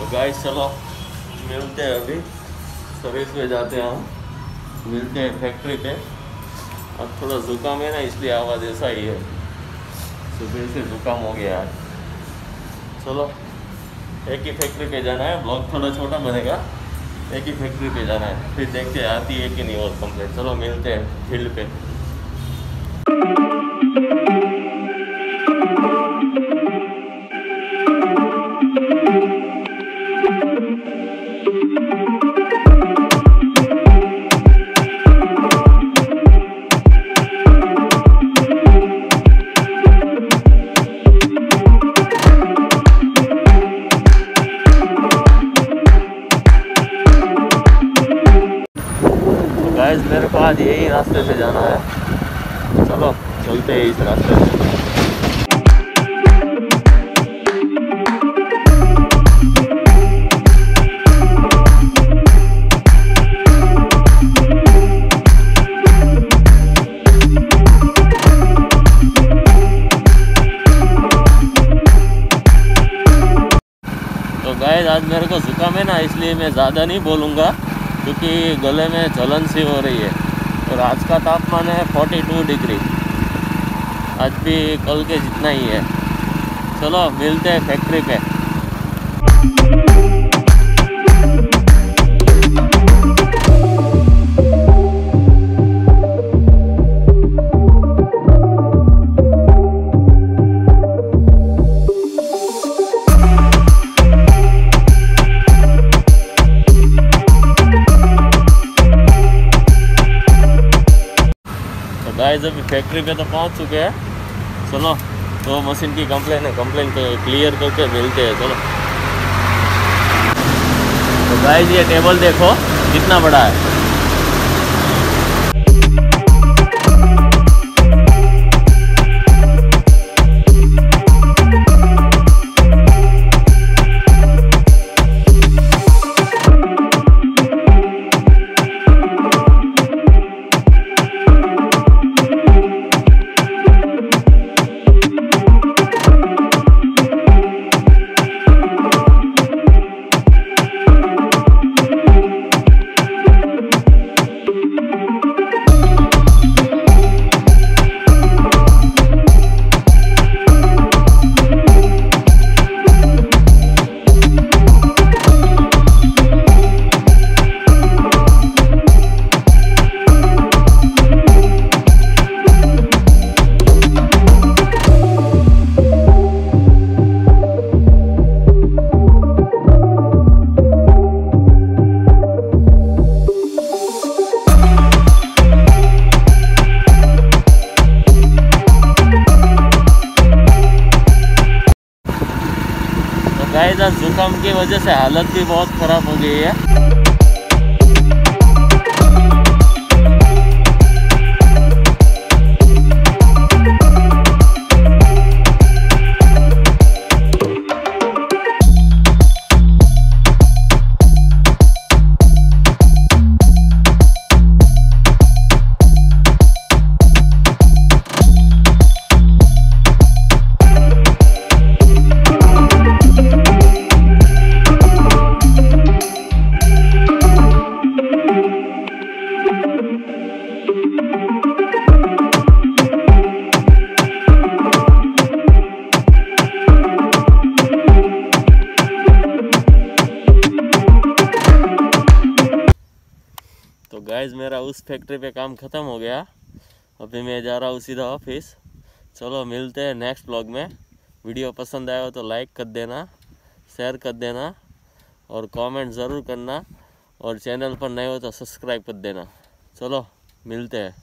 तो गाइस चलो मिलते हैं, अभी सर्विस पे जाते हैं, हम मिलते हैं फैक्ट्री पे। अब थोड़ा जुकाम है ना, इसलिए आवाज़ ऐसा ही है, सुबह से जुकाम हो गया है। चलो एक ही फैक्ट्री पे जाना है, ब्लॉग थोड़ा छोटा बनेगा, एक ही फैक्ट्री पे जाना है, फिर देखते हैं आती है कि नहीं और कंप्लेंट। चलो मिलते हैं फील्ड पे। गाइस मेरे को आज यही रास्ते से जाना है, चलो चलते हैं इस रास्ते से। तो गाइस आज मेरे को जुकाम है ना, इसलिए मैं ज़्यादा नहीं बोलूँगा, क्योंकि गले में जलन सी हो रही है। और आज का तापमान है 42 डिग्री, आज भी कल के जितना ही है। चलो मिलते हैं फैक्ट्री पे। गाइस अभी फैक्ट्री पे तो पहुंच चुके हैं। चलो तो मशीन की कंप्लेन है, कंप्लेन क्लियर करके मिलते हैं। चलो तो गाइस ये टेबल देखो कितना बड़ा है। गाइस आज जुकाम की वजह से हालत भी बहुत ख़राब हो गई है। तो गाइस मेरा उस फैक्ट्री पे काम ख़त्म हो गया, अभी मैं जा रहा हूँ सीधा ऑफिस। चलो मिलते हैं नेक्स्ट ब्लॉग में। वीडियो पसंद आया हो तो लाइक कर देना, शेयर कर देना और कमेंट ज़रूर करना, और चैनल पर नए हो तो सब्सक्राइब कर देना। चलो मिलते हैं।